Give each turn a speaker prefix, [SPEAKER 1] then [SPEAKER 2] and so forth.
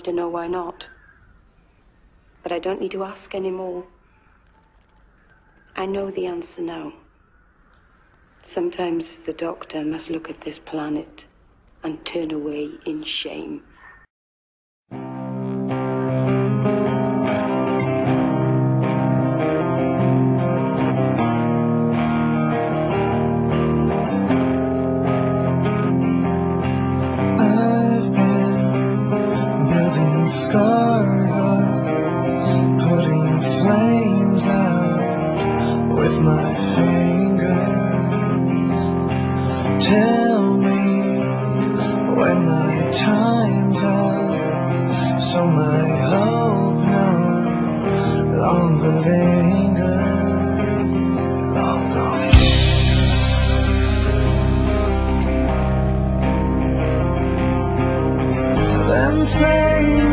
[SPEAKER 1] to know why not. But I don't need to ask anymore. I know the answer now. Sometimes the doctor must look at this planet and turn away in shame.
[SPEAKER 2] Scars up, putting flames out with my fingers. Tell me when my time's up, so my hope no longer lingers. Then say